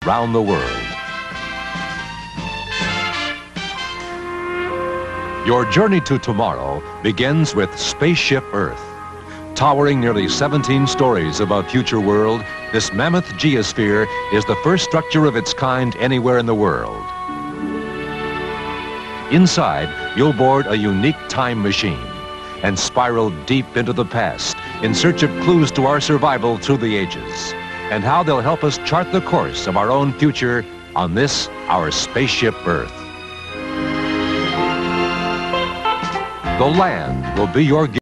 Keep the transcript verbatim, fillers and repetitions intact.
round the world. Your journey to tomorrow begins with Spaceship Earth. Towering nearly seventeen stories above future world, this mammoth geosphere is the first structure of its kind anywhere in the world. Inside, you'll board a unique time machine and spiral deep into the past in search of clues to our survival through the ages and how they'll help us chart the course of our own future on this, our Spaceship Earth. The land will be your